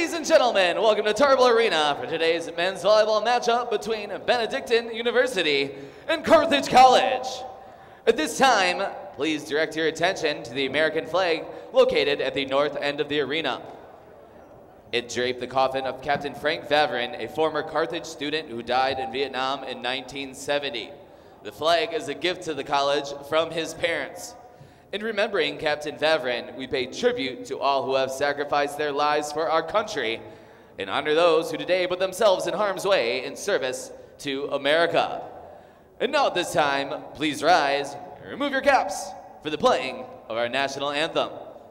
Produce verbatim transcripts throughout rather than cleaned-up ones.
Ladies and gentlemen, welcome to Tarble Arena for today's men's volleyball matchup between Benedictine University and Carthage College. At this time, please direct your attention to the American flag located at the north end of the arena. It draped the coffin of Captain Frank Vavrin, a former Carthage student who died in Vietnam in nineteen seventy. The flag is a gift to the college from his parents. In remembering Captain Vavrin, we pay tribute to all who have sacrificed their lives for our country and honor those who today put themselves in harm's way in service to America. And now at this time, please rise and remove your caps for the playing of our national anthem.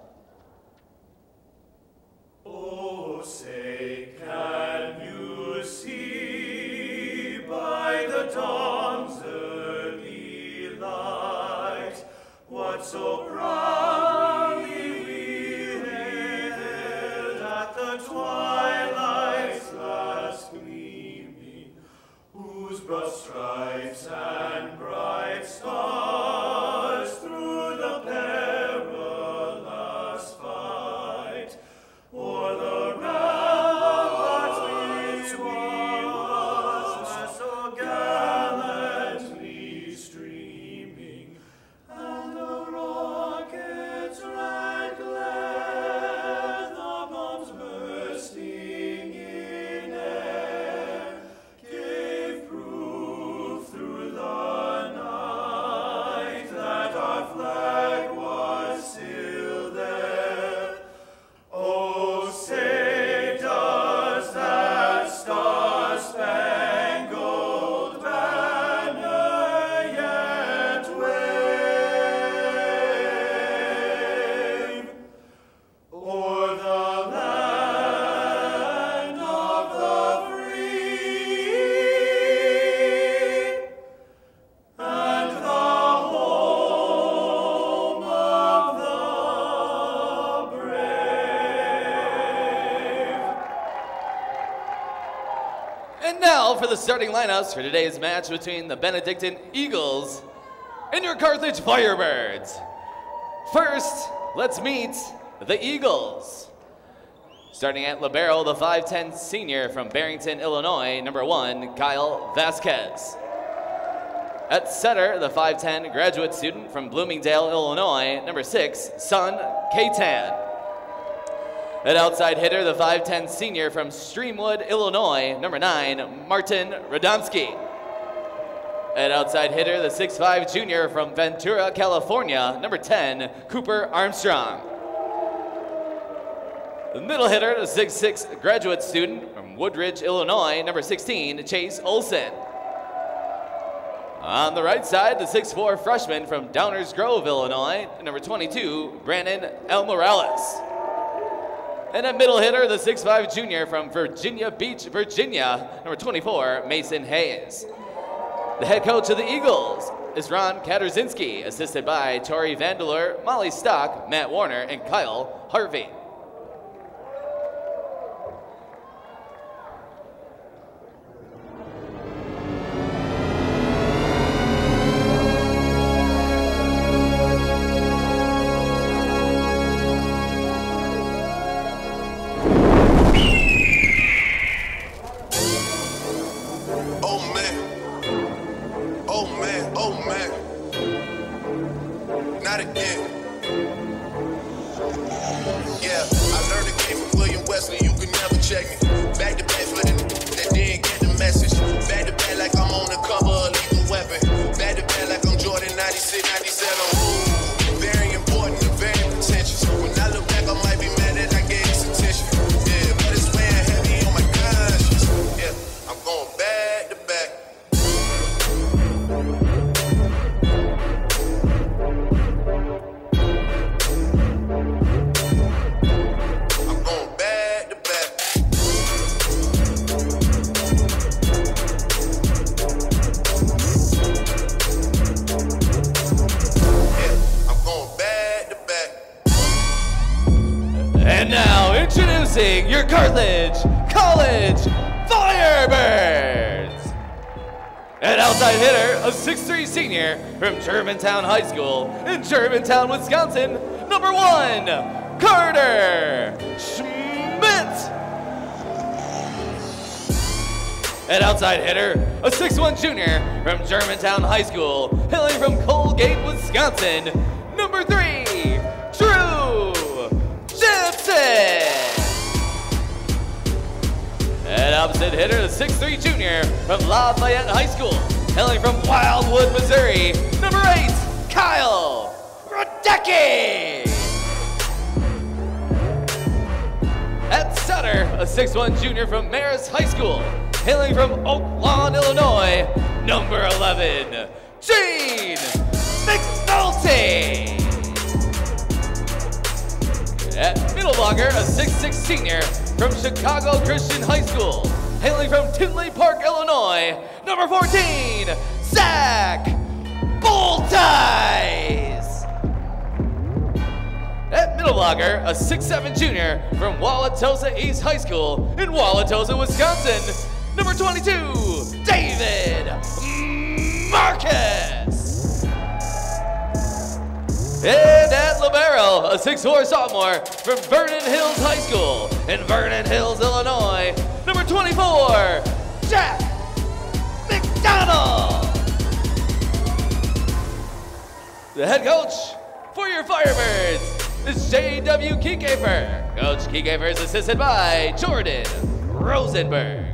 Oh, say, can you see by the dawn's early light what so proudly we hailed at the twilight's last gleaming, whose broad stripes and bright stars through the perilous fight o'er the ramparts we watched so gallantly streaming, and the rockets' red glare, the bombs bursting in air, gave proof through the night that our flag was still there. Oh, say, does that star-spangled banner yet wave o'er the land of the free and the home of the brave? And now for the starting lineups for today's match between the Benedictine Eagles and your Carthage Firebirds. First, let's meet the Eagles. Starting at libero, the five ten senior from Barrington, Illinois, number one, Kyle Vasquez. At setter, the five ten graduate student from Bloomingdale, Illinois, number six, Sun Katan. At outside hitter, the five ten senior from Streamwood, Illinois, number nine, Martin Radomski. At outside hitter, the six five junior from Ventura, California, number ten, Cooper Armstrong. The middle hitter, the six six graduate student from Woodridge, Illinois, number sixteen, Chase Olson. On the right side, the six four freshman from Downers Grove, Illinois, number twenty-two, Brandon L. Morales. And at middle hitter, the six five junior from Virginia Beach, Virginia, number twenty-four, Mason Hayes. The head coach of the Eagles is Ron Katarzinski, assisted by Tori Vandeler, Molly Stock, Matt Warner, and Kyle Harvey. Oh man, oh man, oh man, not again. Yeah, I learned the game from William Wesley, you can never check me. Back to back for the that didn't get the message. Back to back like I'm on the cover of Lethal Weapon. Back to back like I'm Jordan ninety-six, ninety-seven. Ooh, very important and very pretentious. When I look back, I might be mad that I gave this attention. Yeah, but it's weighing heavy on my conscience. Yeah, I'm going back to back. I'm going back to back. Yeah, I'm going back to back. And now, introducing your Carthage College Firebirds. An outside hitter, a six three senior from Germantown High School in Germantown, Wisconsin, number one, Carter Schmidt. An outside hitter, a six one junior from Germantown High School, hailing from Colgate, Wisconsin, number three, Drew Jepson. An opposite hitter, a six three junior from Lafayette High School, hailing from Wildwood, Missouri, number eight, Kyle Radecki. At center, a six one junior from Marist High School, hailing from Oak Lawn, Illinois, number eleven, Gene McNulty. At middle blocker, a six six senior from Chicago Christian High School, hailing from Tinley Park, Illinois, number fourteen, Zach Boltice. At middle blocker, a six seven junior from Wauwatosa East High School in Wauwatosa, Wisconsin, number twenty-two, David Marcus. And at libero, a six four sophomore from Vernon Hills High School in Vernon Hills, Illinois, number twenty-four, Jack McDonald. The head coach for your Firebirds is J W Kiekefer. Coach Kiekefer is assisted by Jordan Rosenberg.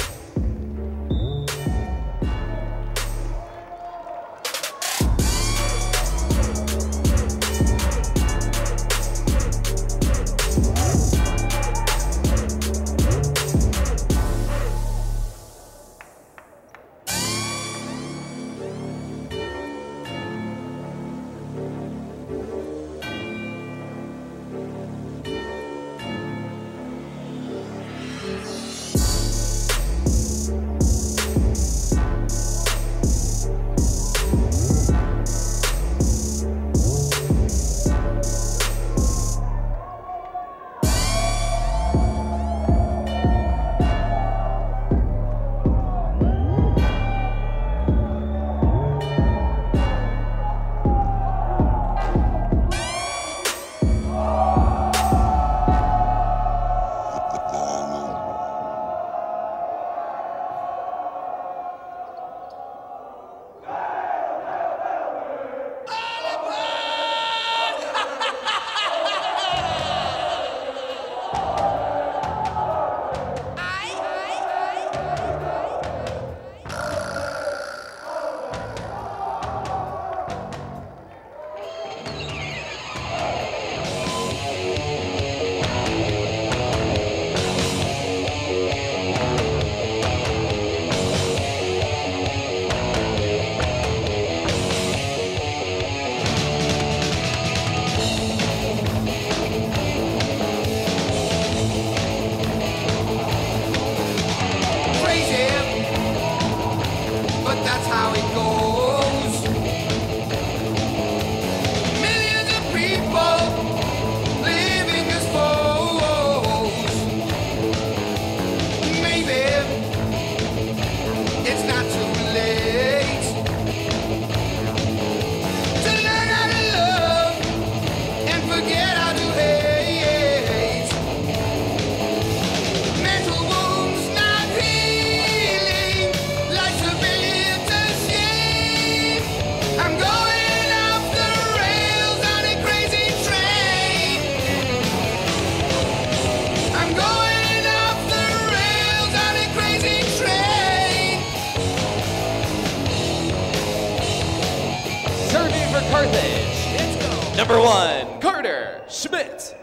Carthage. Number one, Carter Schmidt.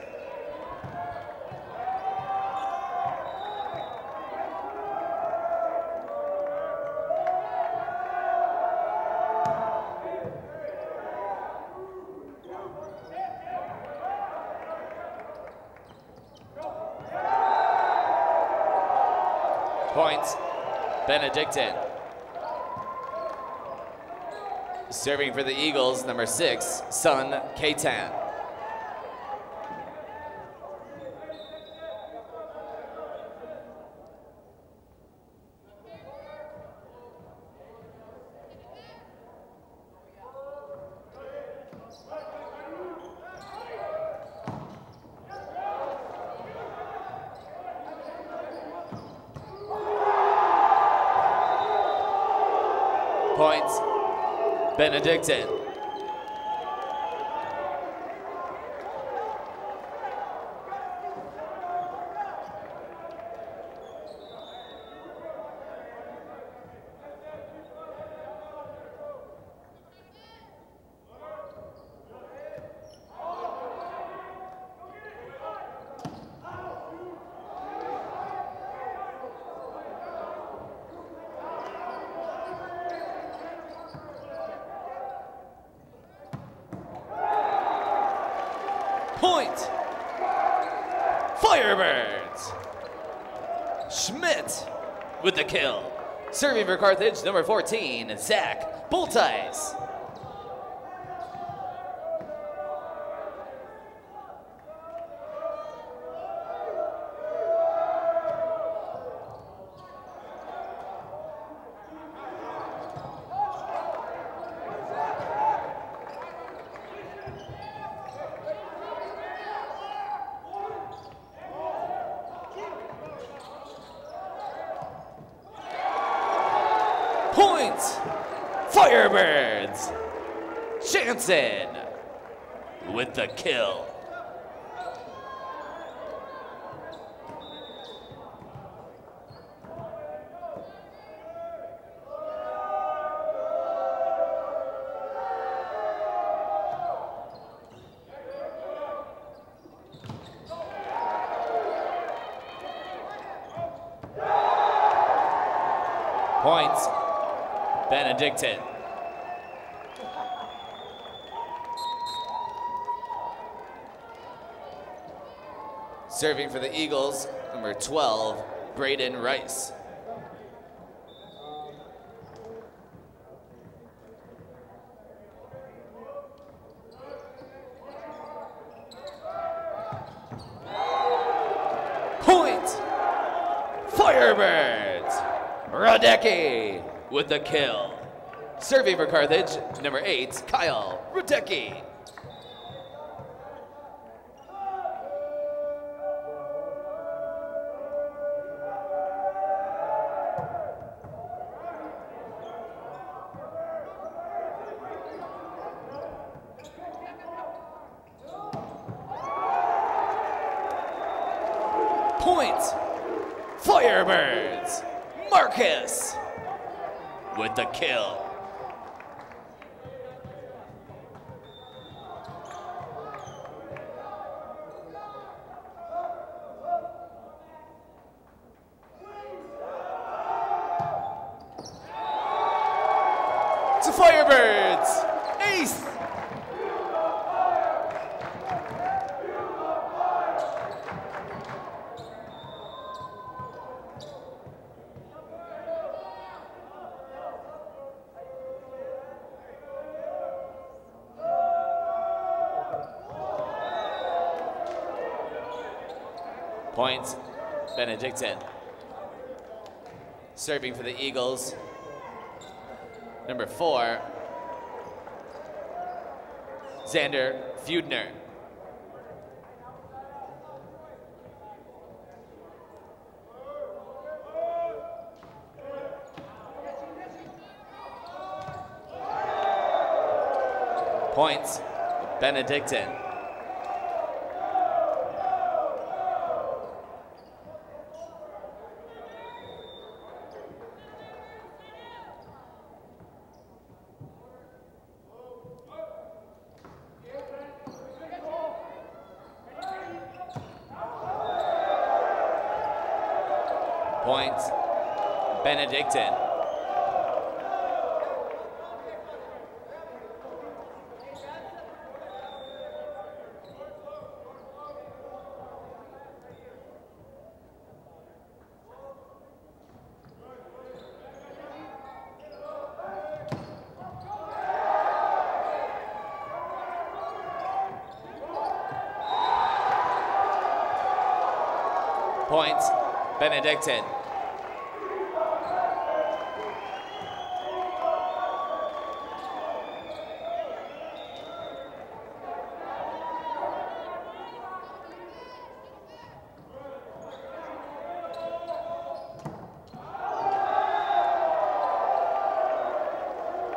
Points, Benedictine. Serving for the Eagles, number six, Sun Katan. Points, Benedictine. Point, Firebirds. Schmidt with the kill. Serving for Carthage, number fourteen, Zach Boltice. Point, Firebirds. Jansen with the kill. Points, Benedictine. Serving for the Eagles, number twelve, Braden Rice. Point, Firebirds. Radecki with the kill. Serving for Carthage, number eight, Kyle Radecki. Point, Firebirds. Marcus with the kill. To Firebirds, ace. Points, Benedictine. Serving for the Eagles, number four, Xander Feudner. Points, Benedictine. Points, Benedictine. Points, Benedictine.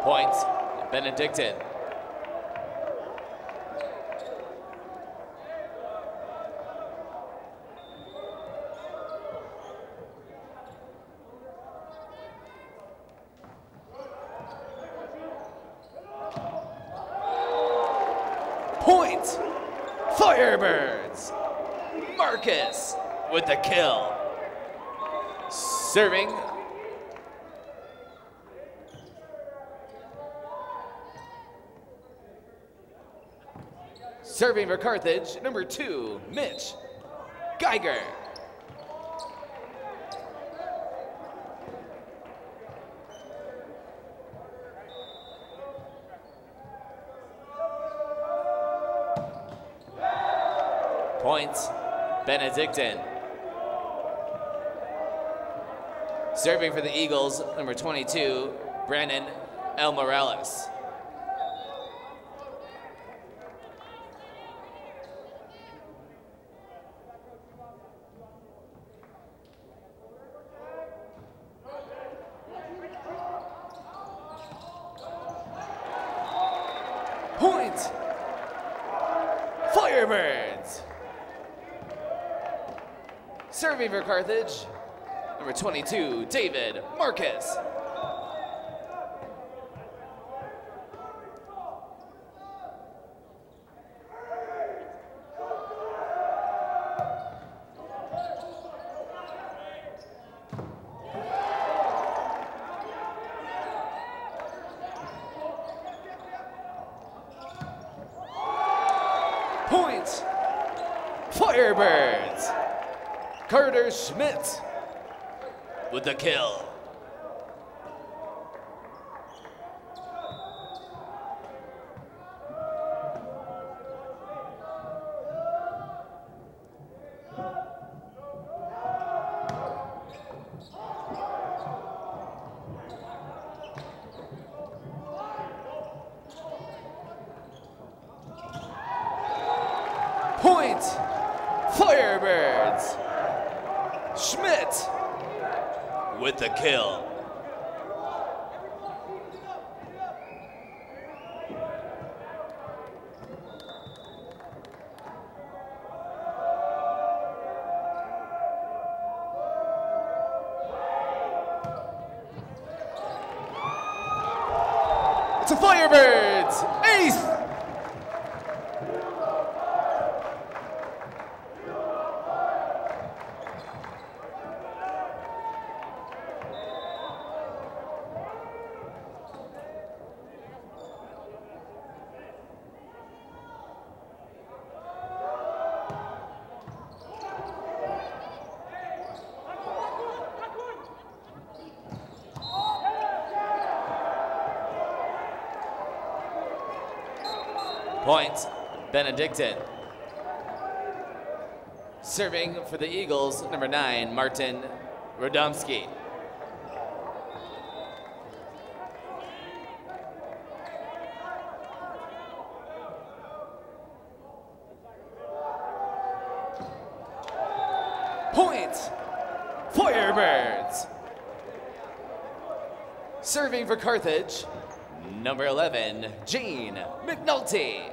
Point, Benedictine. Point, Firebirds. Marcus with the kill. Serving. Serving for Carthage, number two, Mitch Geiger. Points, Benedictine. Serving for the Eagles, number twenty-two, Brandon L. Morales. Point, Firebirds. Serving for Carthage, number twenty-two, David Marcus. Point, Firebirds. Carter Schmidt with the kill. Point, Firebirds. Schmidt with the kill. It's a Firebirds ace. Point, Benedictine. Serving for the Eagles, number nine, Martin Radomski. Point, Firebirds. Serving for Carthage, number eleven, Gene McNulty.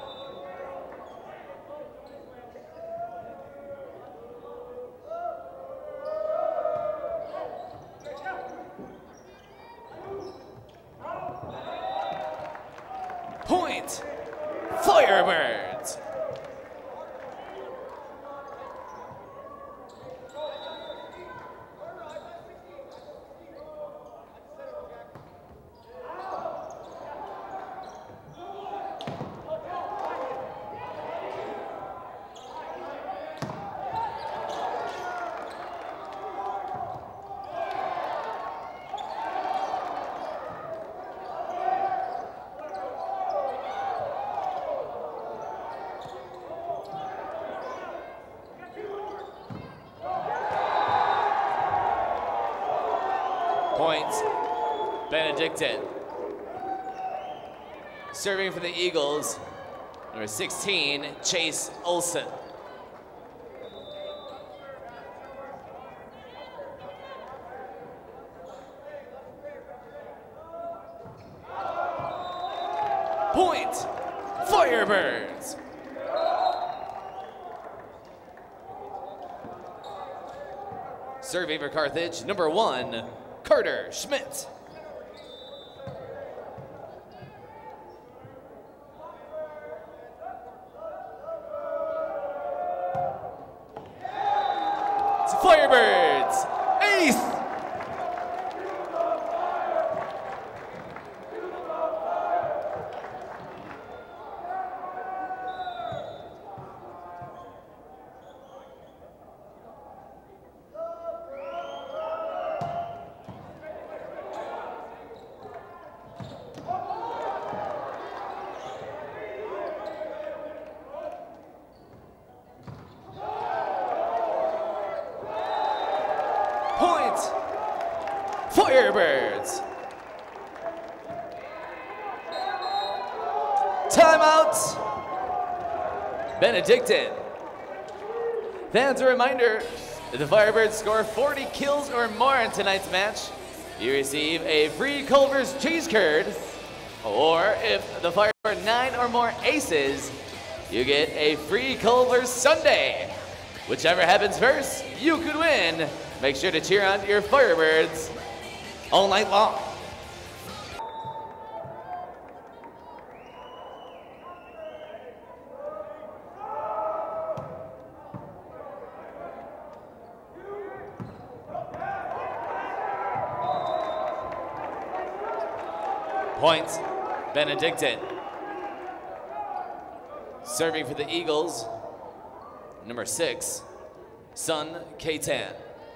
Point, Firebirds. Point, Benedictine. Serving for the Eagles, number sixteen, Chase Olson. Point, Firebirds. Serving for Carthage, number one, Carter Schmidt. It's Firebirds, ace. Point, Firebirds. Timeout, Benedictine. Fans, a reminder, if the Firebirds score forty kills or more in tonight's match, you receive a free Culver's cheese curd, or if the Firebirds score nine or more aces, you get a free Culver's sundae. Whichever happens first, you could win. Make sure to cheer on your Firebirds all night long. Points, Benedictine. Serving for the Eagles, number six, Sun Katan.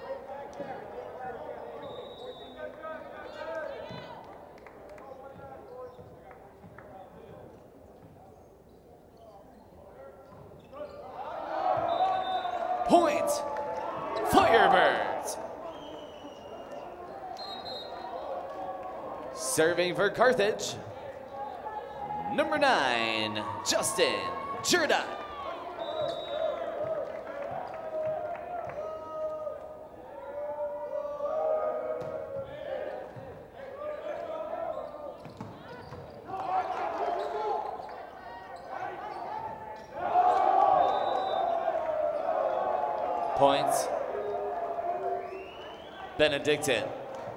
Point, Firebirds. Serving for Carthage, number nine, Justin Jordan. Points, Benedictine.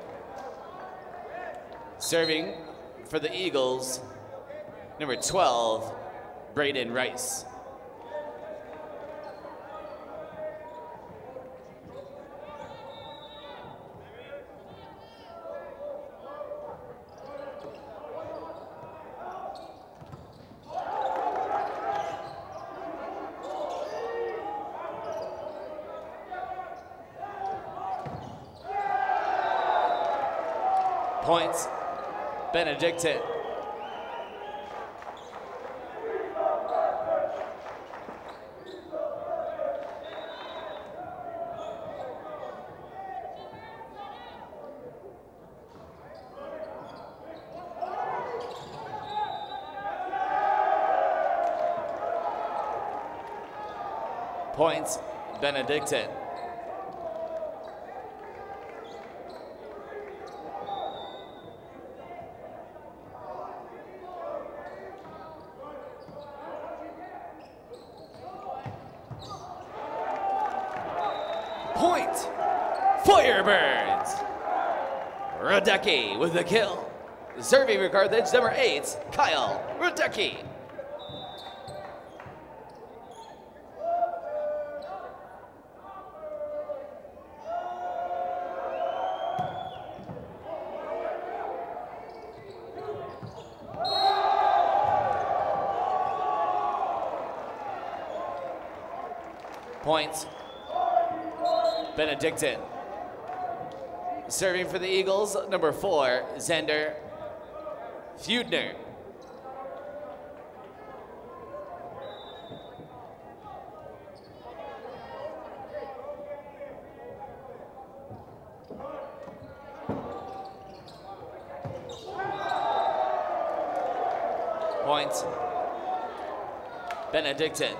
Serving for the Eagles, number twelve, Braden Rice. Points, Benedictine. Points, Benedictine. Point, Firebirds. Radecki with the kill. Serving for Carthage, number eight, Kyle Radecki. Points, Benedictine. Serving for the Eagles, number four, Xander Feudner. Points, Benedictine.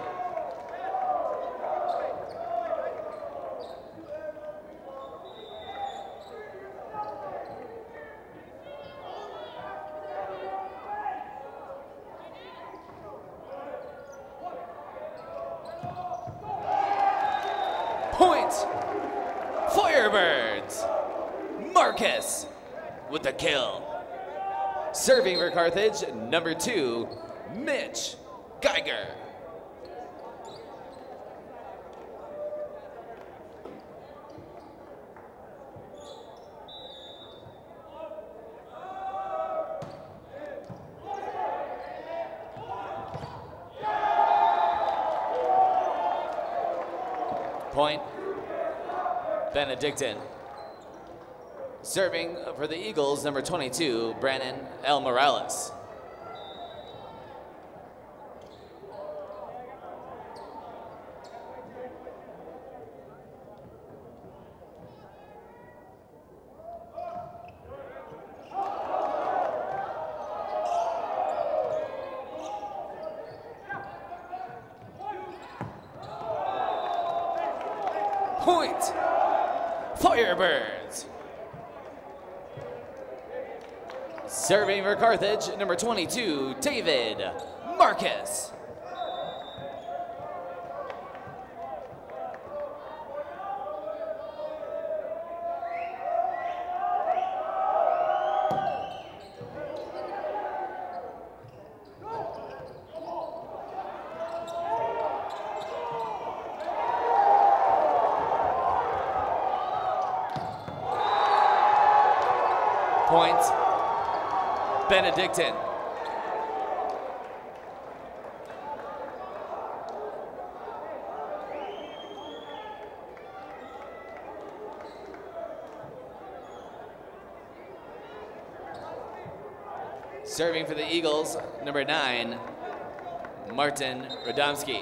Point, Firebirds. Marcus with the kill. Serving for Carthage, number two, Mitch Geiger. Point, Benedictine. Serving for the Eagles, number twenty-two, Brandon L. Morales. Point, Firebirds. Serving for Carthage, number twenty-two, David Marcus. Point, Benedictine. Serving for the Eagles, number nine, Martin Radomski.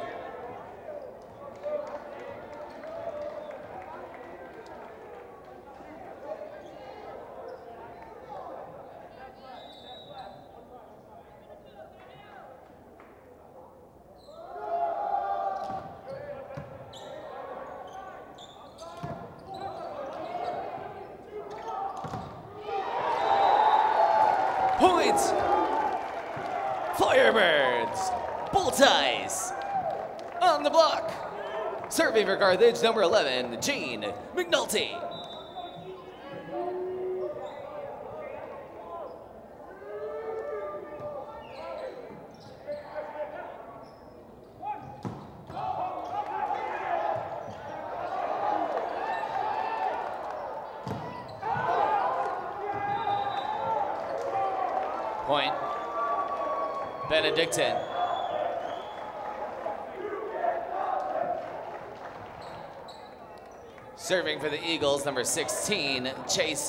Point, Firebirds, Bullseyes, on the block. Serving for Carthage, number eleven, Gene McNulty. Point, Benedictine. Serving for the Eagles, number sixteen, Chase.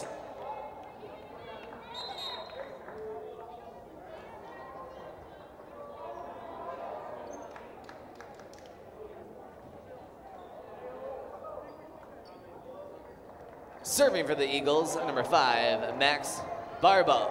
Serving for the Eagles, number five, Max Barbo.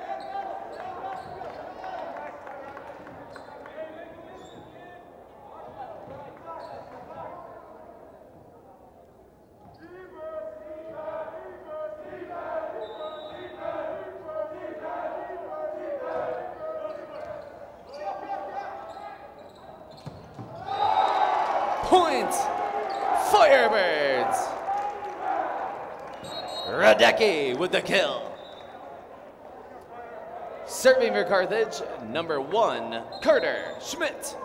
Point, Firebirds. Radecki with the kill. Serving for Carthage, number one, Carter Schmidt.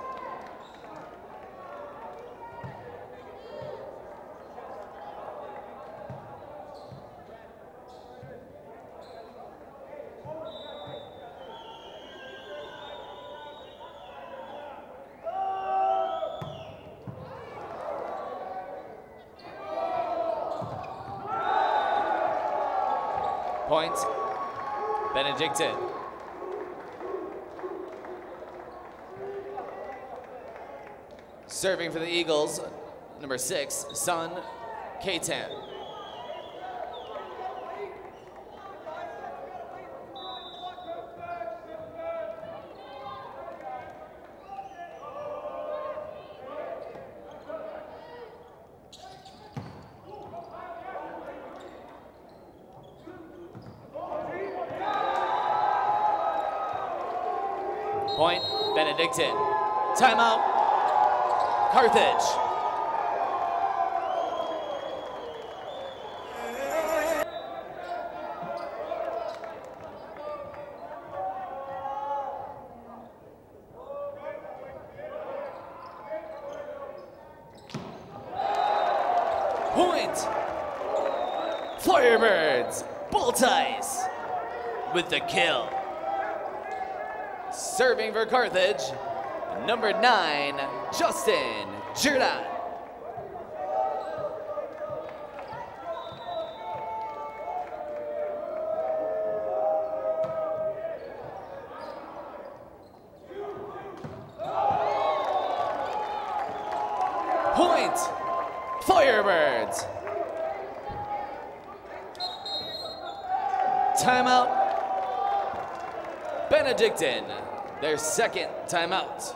Point, Benedictine. Serving for the Eagles, number six, Sun Katan. Point, Benedictine. Timeout, Carthage. Point. Firebirds, Bullties with the kill. Serving for Carthage, number nine, Justin Jordan. Point, Firebirds. Timeout, Benedictine, their second timeout.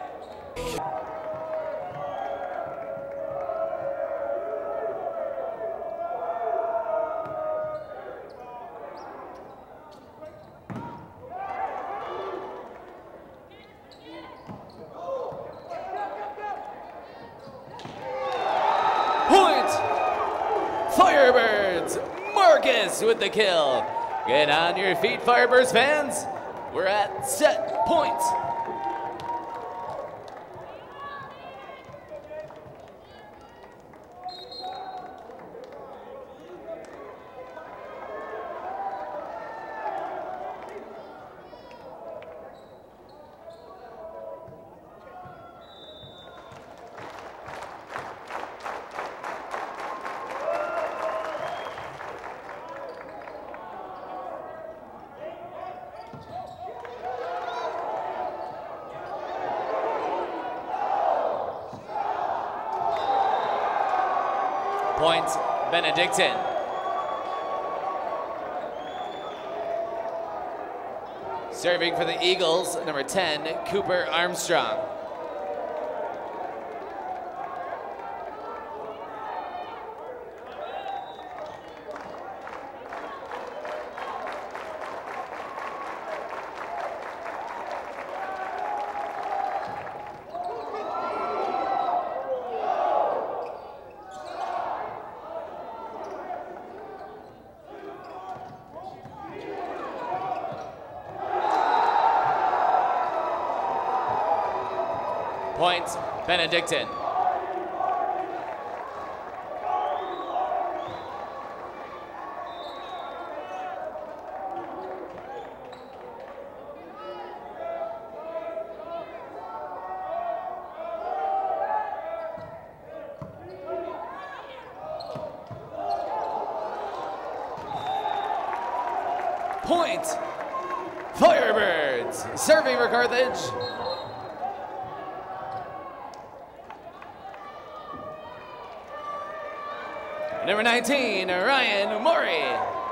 Point, Firebirds, Marcus with the kill. Get on your feet, Firebirds fans. We're at set point. Point, Benedictine. Serving for the Eagles, number ten, Cooper Armstrong. Point, Benedictine. Point, Firebirds, serving for Carthage. Number nineteen, Ryan Murray.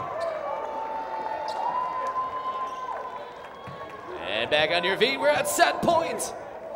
And back on your feet, we're at set point.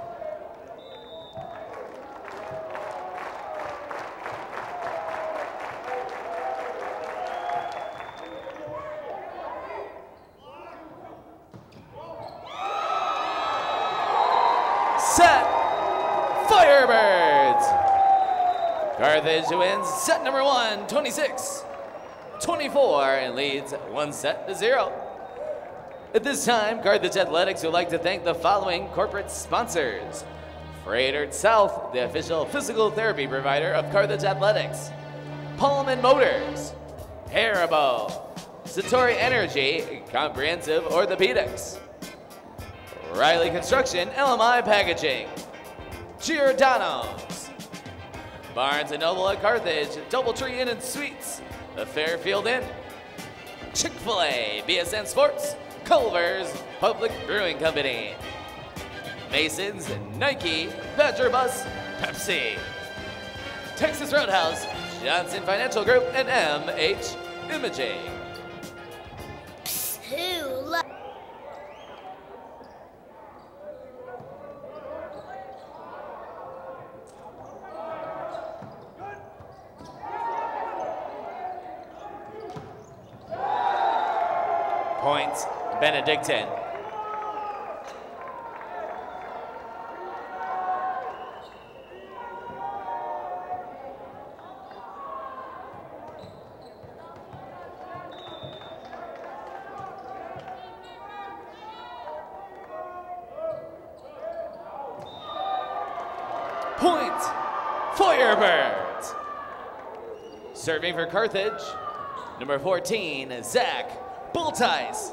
Set, Firebirds. Carthage wins set number one, twenty-six twenty-four, and leads one set to zero. At this time, Carthage Athletics would like to thank the following corporate sponsors. Freighter South, the official physical therapy provider of Carthage Athletics. Pullman Motors, Haribo, Satori Energy, Comprehensive Orthopedics. Riley Construction, L M I Packaging. Giordano's. Barnes and Noble at Carthage, Doubletree Inn and Suites, the Fairfield Inn, Chick-fil-A, B S N Sports, Culver's Public Brewing Company, Masons, Nike, Badger Bus, Pepsi, Texas Roadhouse, Johnson Financial Group, and M H Imaging. Who lo- Points, Benedictine. Point, Firebirds. Serving for Carthage, number fourteen, Zach Bullties.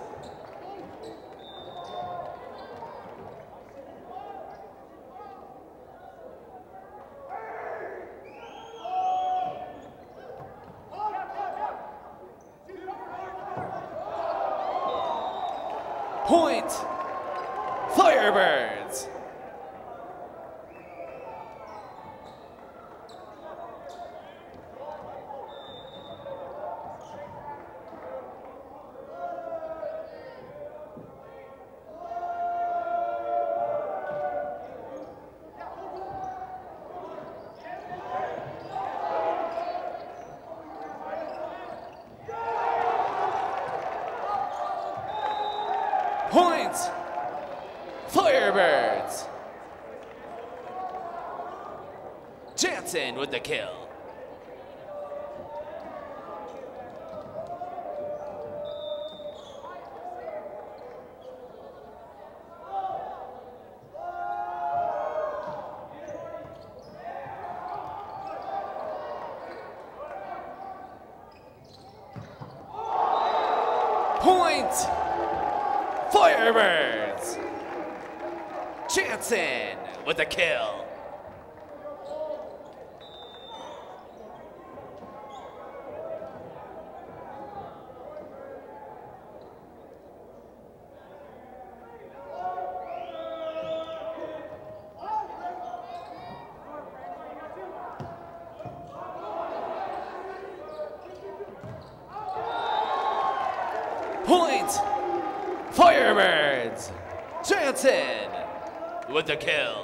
Point, Firebirds. Point, Firebirds. Jansen with the kill. Point, Firebirds. Jansen with a kill. Point, Firebirds. Jansen with the kill.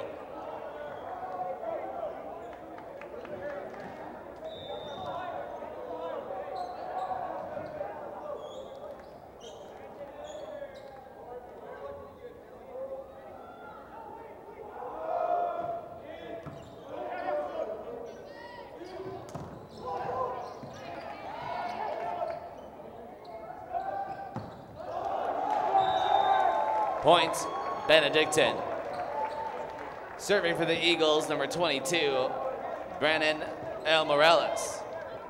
Point, Benedictine. Serving for the Eagles, number twenty-two, Brandon L. Morales.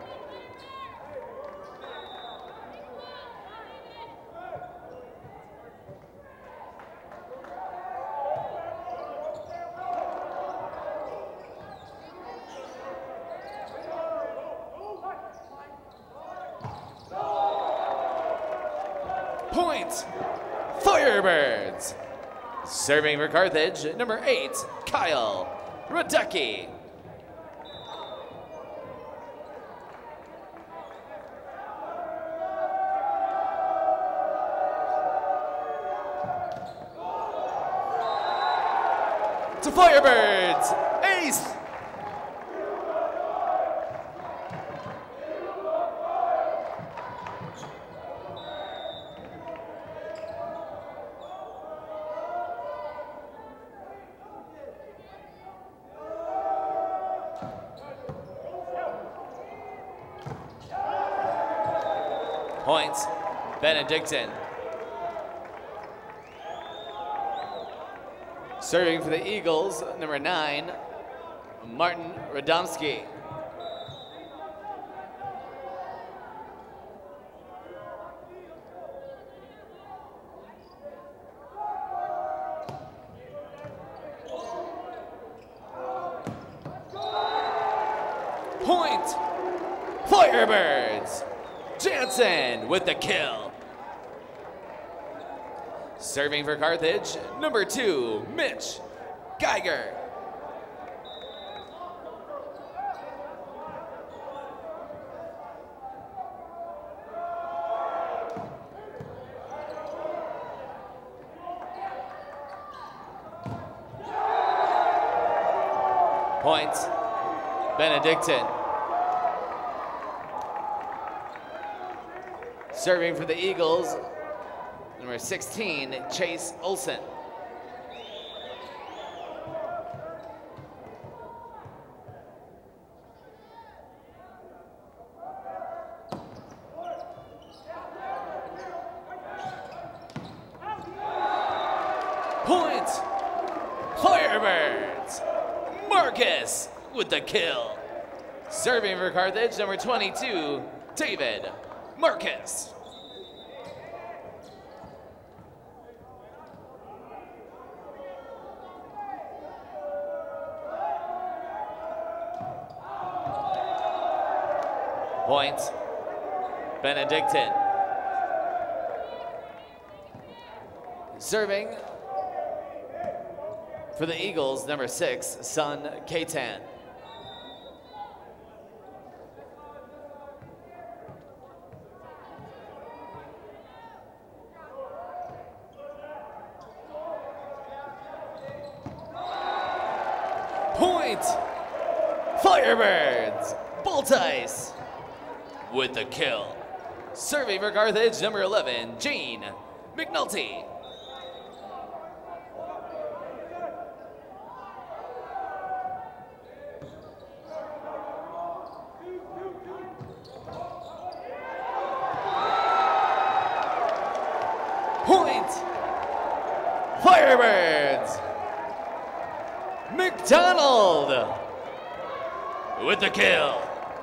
Point, Firebirds. Serving for Carthage, number eight, Kyle Radecki. To Firebirds, ace. Points, Benedictine. Serving for the Eagles, number nine, Martin Radomski. Point, Firebirds. Jansen with the kill. Serving for Carthage, number two, Mitch Geiger. Points, Benedictine. Serving for the Eagles, number sixteen, Chase Olson. Point, Firebirds. Marcus with the kill. Serving for Carthage, number twenty-two, David Marcus. Point, Benedictine. Serving for the Eagles, number six, Sun Katan. Point, Firebirds, Bulltice with the kill. Serving for Carthage, number eleven, Gene McNulty. Point, Firebirds, McDonald with the kill.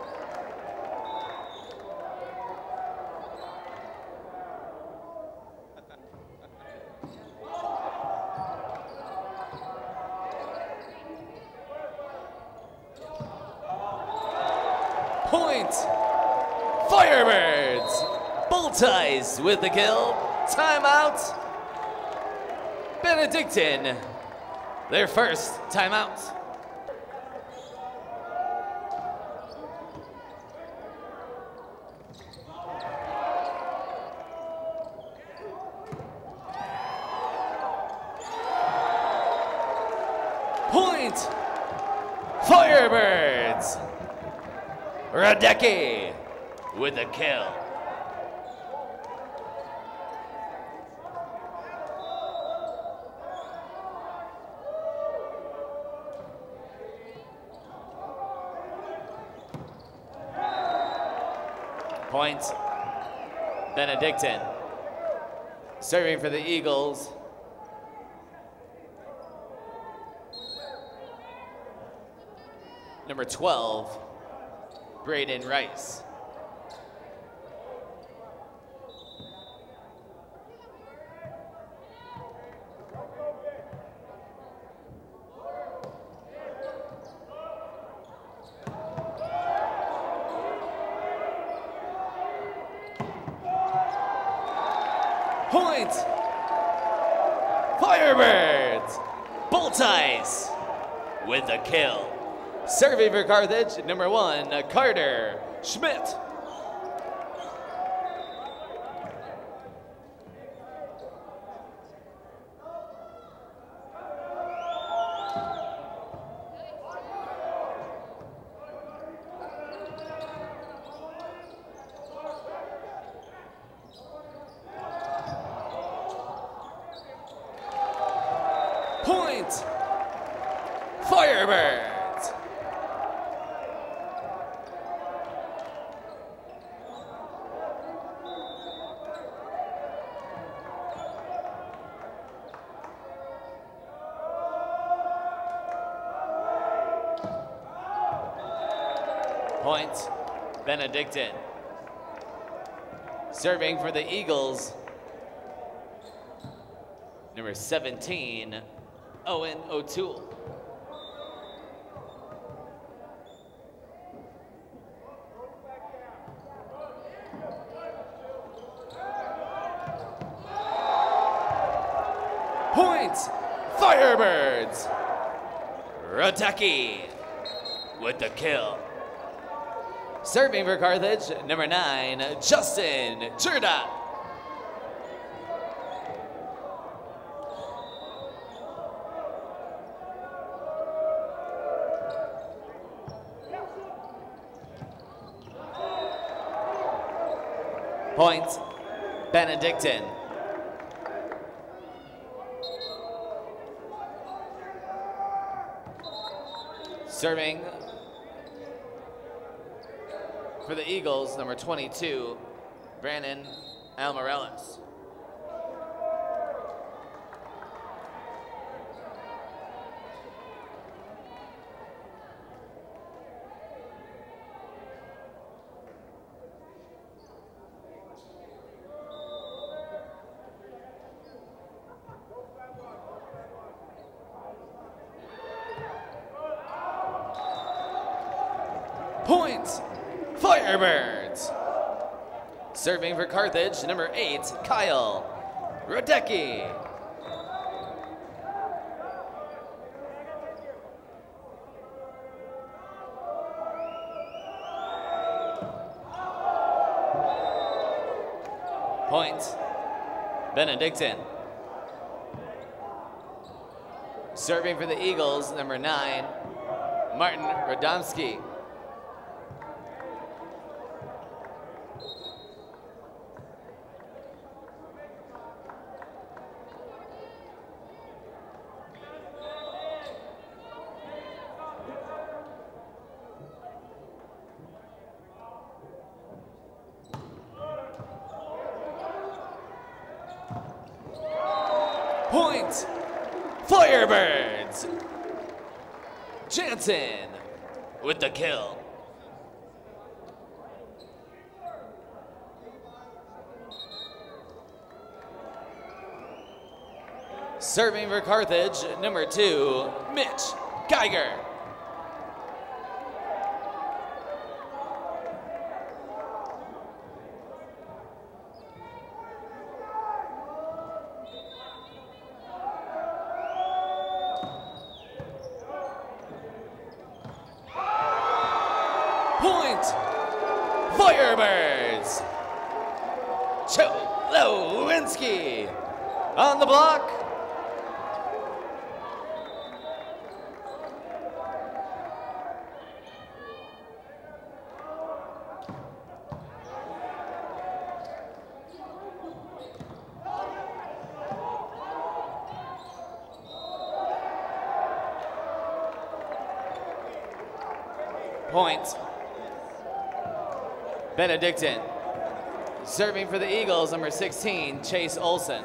Point, Firebirds, Bulltice with the kill. Timeout, Benedictine, their first timeout. Point, Firebirds, Radecki with a kill. Point, Benedictine. Serving for the Eagles, number twelve, Braden Rice. Point, Firebirds, Bulltice with the kill. Serving for Carthage, number one, Carter Schmidt. Point, Firebirds. Point, Benedictine. Serving for the Eagles, number seventeen, Owen O'Toole. Point, Firebirds, Radecki with the kill. Serving for Carthage, number nine, Justin Cherda. Point, Benedictine. Serving for the Eagles, number twenty-two, Brandon Almarelis. Point, Firebirds. Serving for Carthage, number eight, Kyle Rodecki. Point, Benedictine. Serving for the Eagles, number nine, Martin Radomski. Point, Firebirds. Jansen with the kill. Serving for Carthage, number two, Mitch Geiger. Point, Firebirds. Cholowinski on the block. Point, Benedictine. Serving for the Eagles, number sixteen, Chase Olson.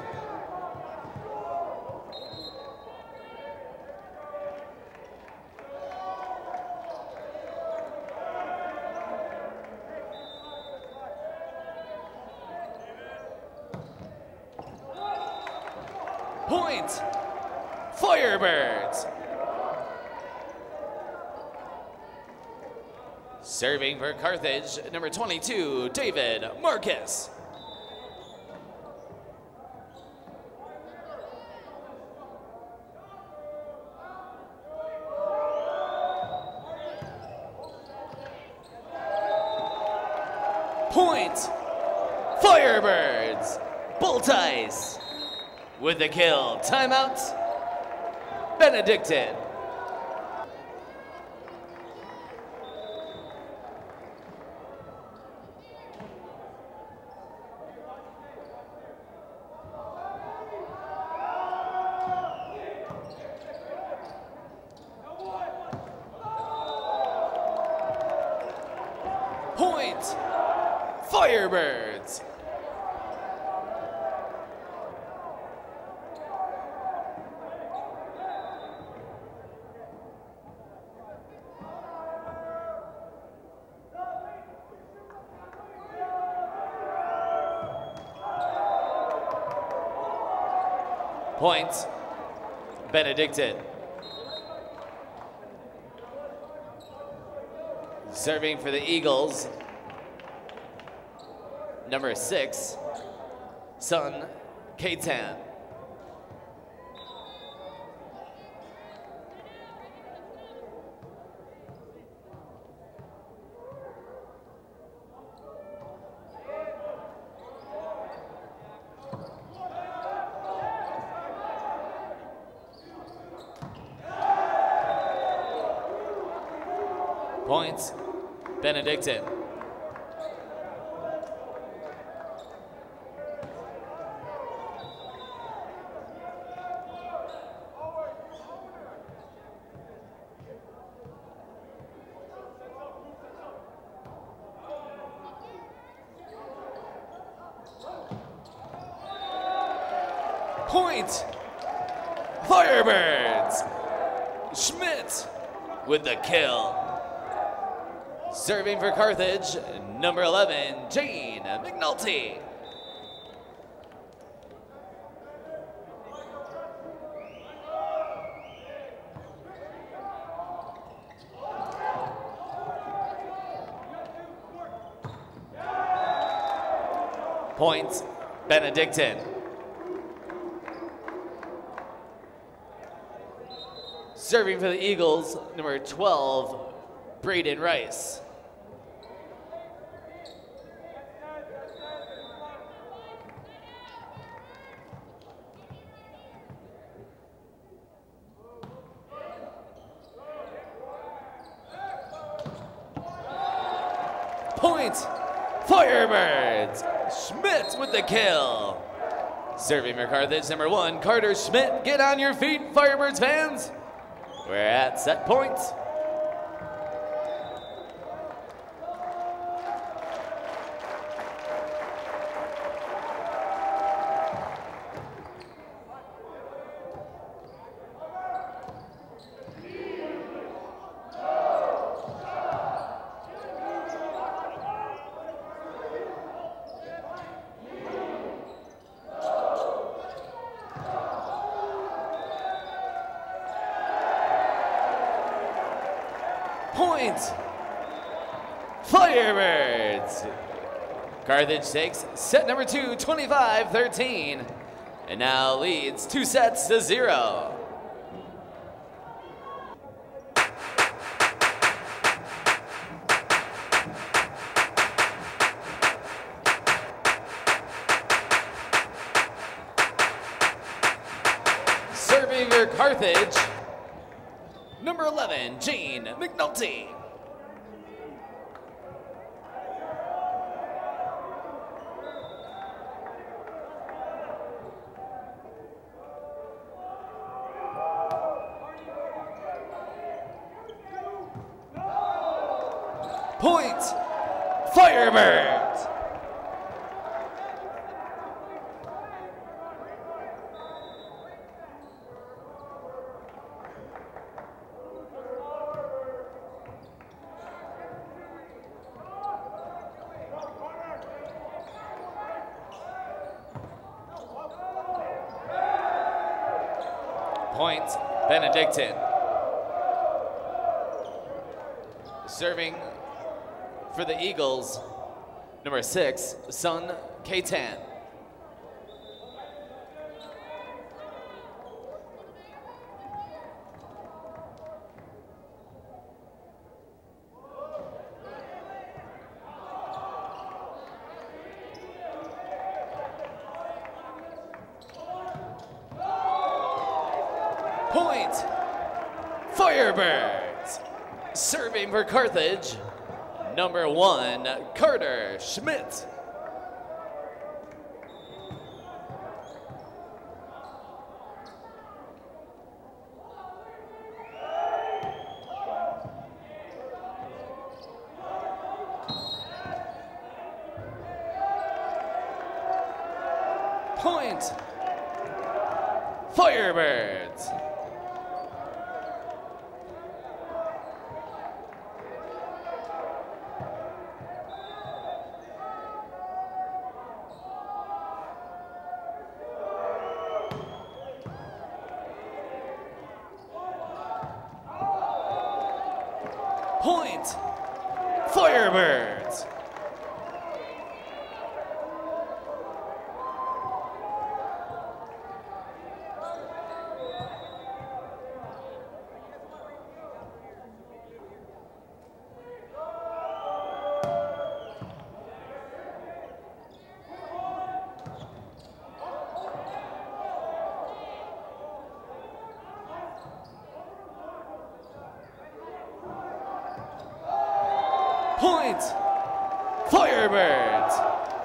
Point, Firebirds. Serving for Carthage, number twenty-two, David Marcus. Point, Firebirds. Bullties with the kill. Timeout, Benedictine. Point, Firebirds. Point, Benedictine. Serving for the Eagles, number six, Sun Kaitan. Points, Benedictine. Point, Firebirds. Schmidt with the kill. Serving for Carthage, number eleven, Jane McNulty. Points, Benedictine. Serving for the Eagles, number twelve, Braden Rice. Point, Firebirds. Schmidt with the kill. Serving for Carthage, number one, Carter Schmidt. Get on your feet, Firebirds fans. We're at set point. Point, Firebirds. Carthage takes set number two, twenty-five thirteen, and now leads two sets to zero. Serving for Carthage, number eleven, Jane McNulty. Point, Firebirds. Point, Benedictine. Serving for the Eagles, number six, Sun Kaitan. Point, Firebirds. Serving for Carthage, number one, Carter Schmidt. Point, Firebirds. Point, Firebirds. Point, Firebirds.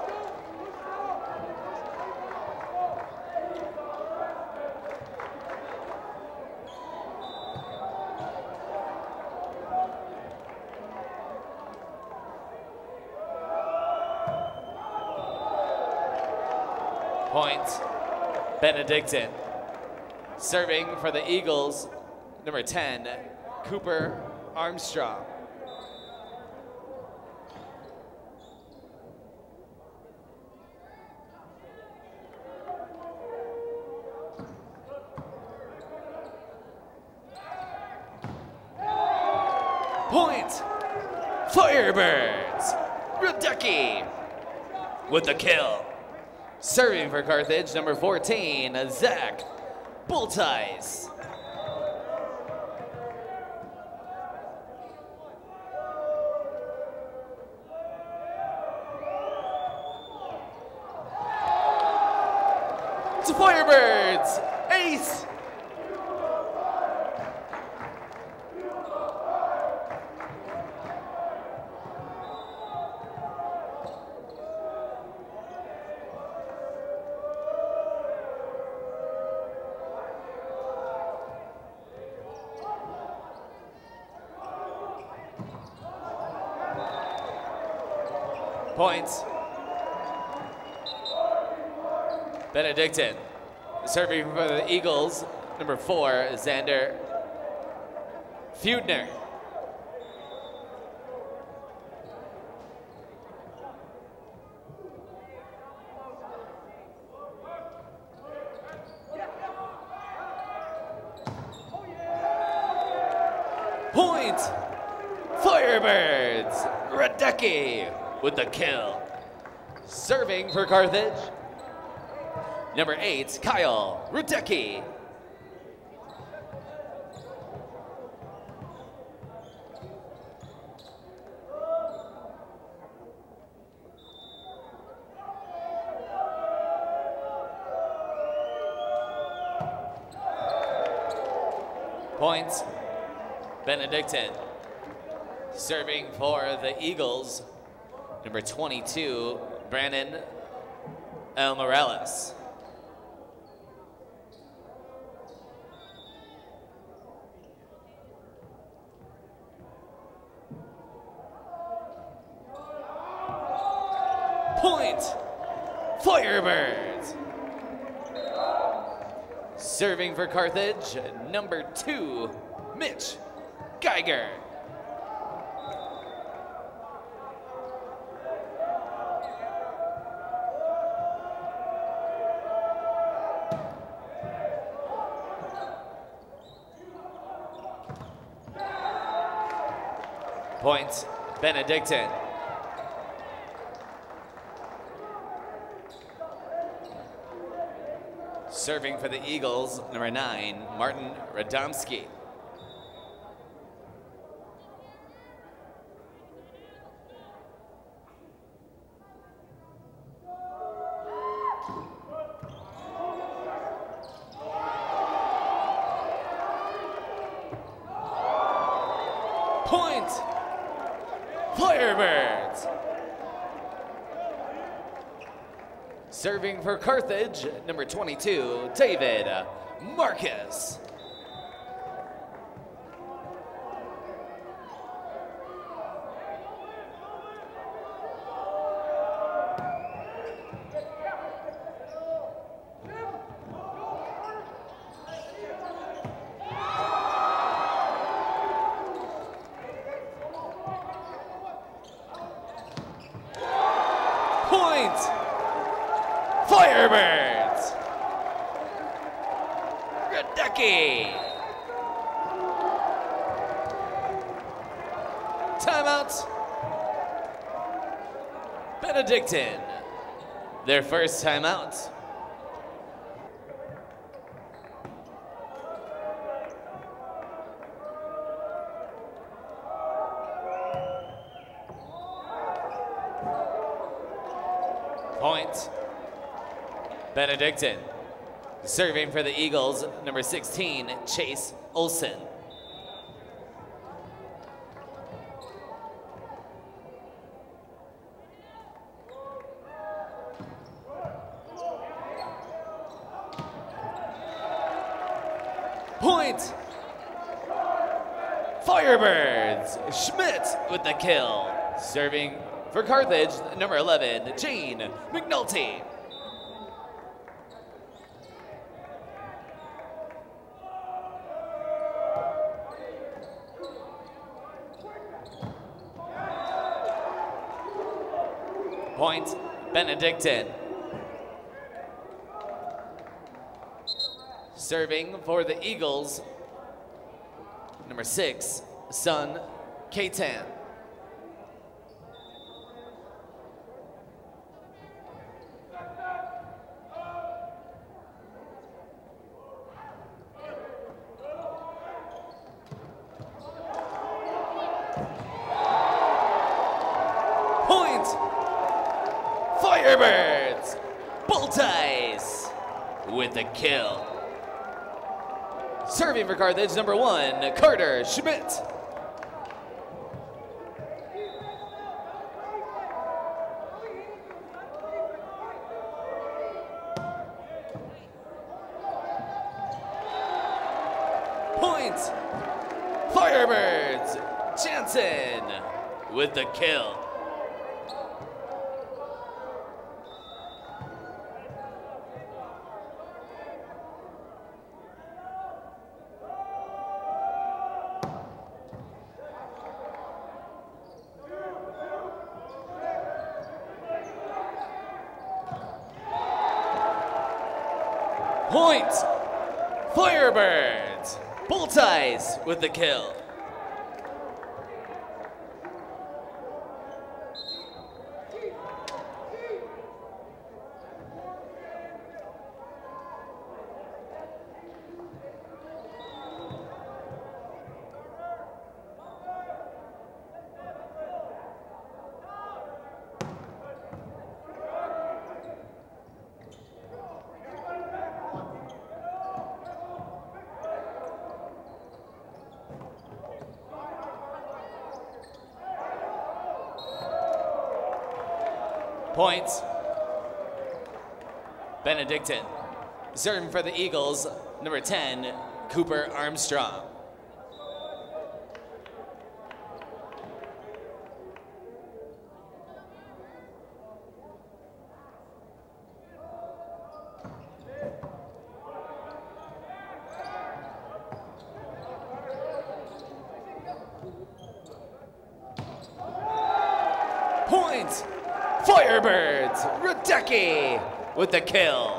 Point, Benedictine. Serving for the Eagles, number ten, Cooper Armstrong. Point, Firebirds. Radecki with the kill. Serving for Carthage, number fourteen, Zach Bullties. To Firebirds, ace. Points. Benedictine. Serving for the Eagles, number four, Xander Feudner. Point. Firebirds. Radecki with the kill. Serving for Carthage, number eight, Kyle Radecki. Points, Benedictine. Serving for the Eagles, number twenty-two, Brandon El Morales. Point, Firebirds. Serving for Carthage, number two, Mitch Geiger. Points, Benedictine. Serving for the Eagles, number nine, Martin Radomski. Point, Firebirds. Serving for Carthage, number twenty-two, David Marcus. Point, Firebirds. Radecki. Timeout. Benedictine. Their first timeout. Point, Benedictine. Serving for the Eagles, number sixteen, Chase Olson. Point, Firebirds. Schmidt with the kill. Serving for Carthage, number eleven, Gene McNulty. Point, Benedictine. Serving for the Eagles, number six, Sun Katan. Firebirds, Bullties with the kill. Serving for Carthage, number one, Carter Schmidt. Point, Firebirds, Jansen with the kill. Point, Firebirds, Bullties with the kill. Points, Benedictine. Serving for the Eagles, number ten, Cooper Armstrong. Point, Firebirds, Radecki with the kill.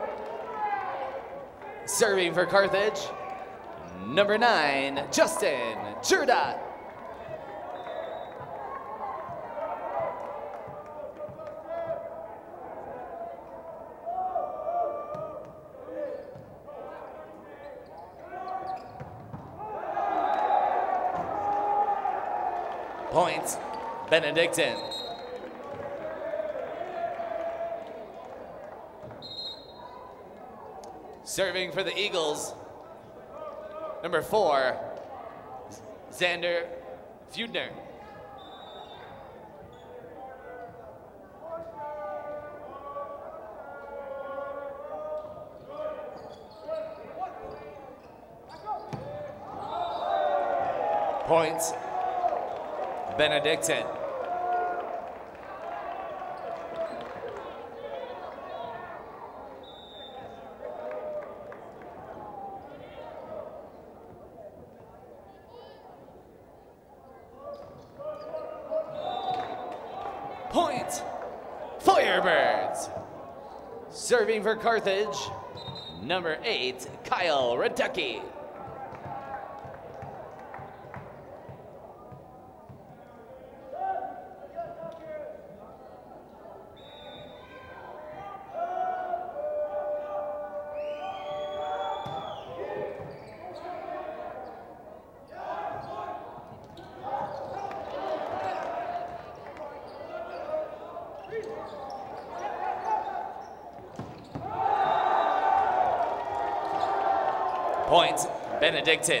Serving for Carthage, number nine, Justin Jurdot. Points, Benedictine. Serving for the Eagles, number four, Xander Feudner. Points, Benedictine. Point, Firebirds. Serving for Carthage, number eight, Kyle Radecki. Point, Benedictine.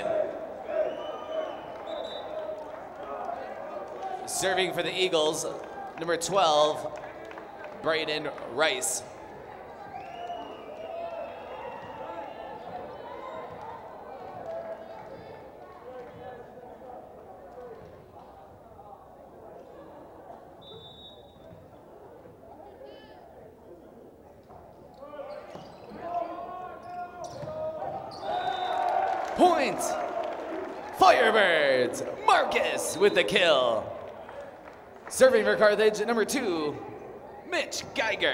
Serving for the Eagles, number twelve, Braden Rice. Point, Firebirds, Marcus with the kill. Serving for Carthage, number two, Mitch Geiger.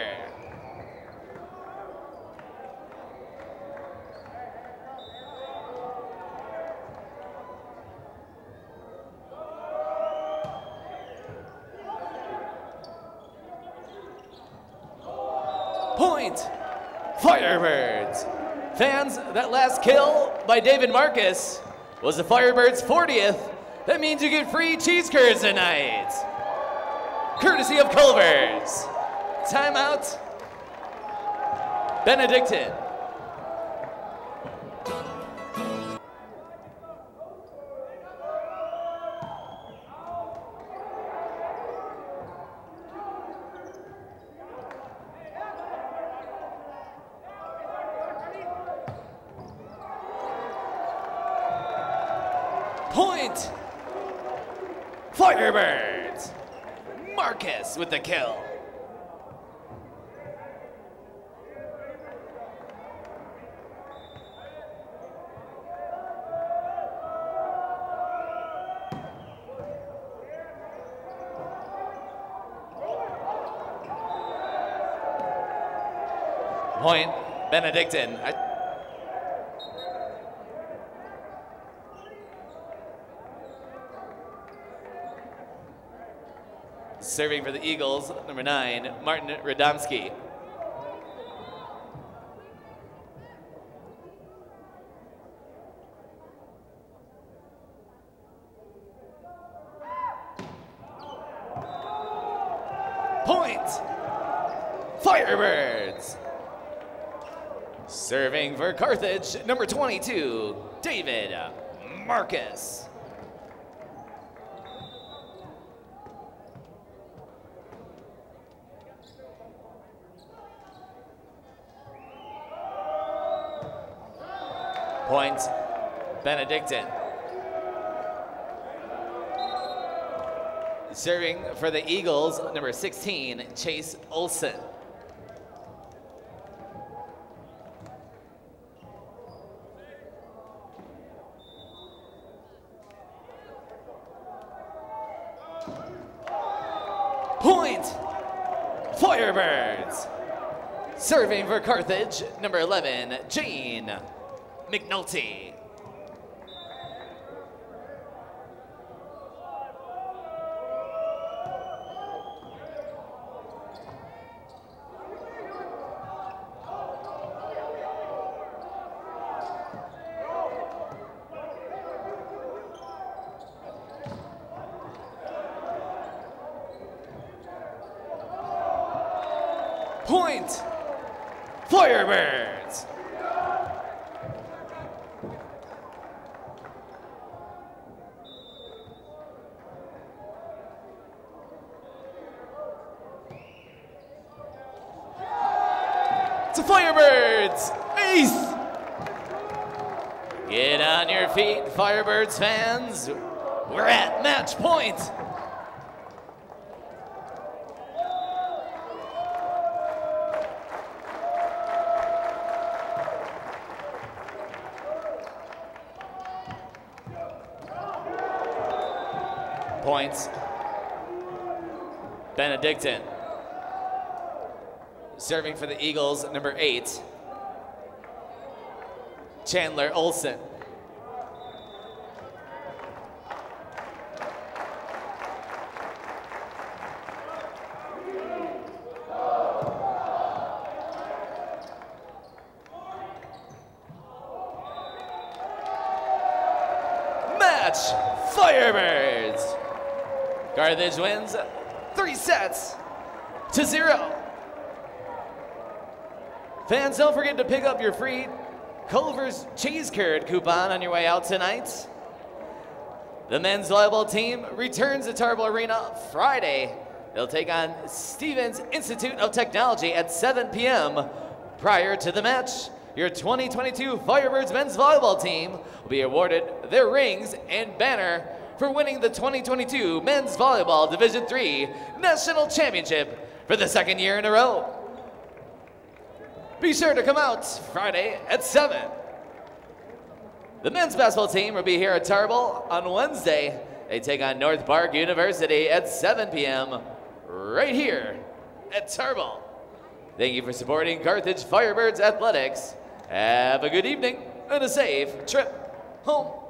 Point, Firebirds. Fans, that last kill by David Marcus was the Firebirds' fortieth. That means you get free cheese curds tonight. Courtesy of Culver's. timeout. Benedictine. Point. Firebirds. Marcus with the kill. Point, Benedictine. I Serving for the Eagles, number nine, Martin Radomski. Point, Firebirds. Serving for Carthage, number twenty-two, David Marcus. Point, Benedictine. Serving for the Eagles, number sixteen, Chase Olson. Point, Firebirds. Serving for Carthage, number eleven, Jane McNulty. Point, Firebirds. To Firebirds, ace! Get on your feet, Firebirds fans. We're at match point. Points, Benedictine. Serving for the Eagles, number eight, Chandler Olson. Match, Firebirds. Carthage wins three sets to zero. Fans, don't forget to pick up your free Culver's cheese curd coupon on your way out tonight. The men's volleyball team returns to Tarble Arena Friday. They'll take on Stevens Institute of Technology at seven p m Prior to the match, your twenty twenty-two Firebirds men's volleyball team will be awarded their rings and banner for winning the twenty twenty-two Men's Volleyball Division three National Championship for the second year in a row. Be sure to come out Friday at seven. The men's basketball team will be here at Tarble on Wednesday. They take on North Park University at seven p m right here at Tarble. Thank you for supporting Carthage Firebirds Athletics. Have a good evening and a safe trip home.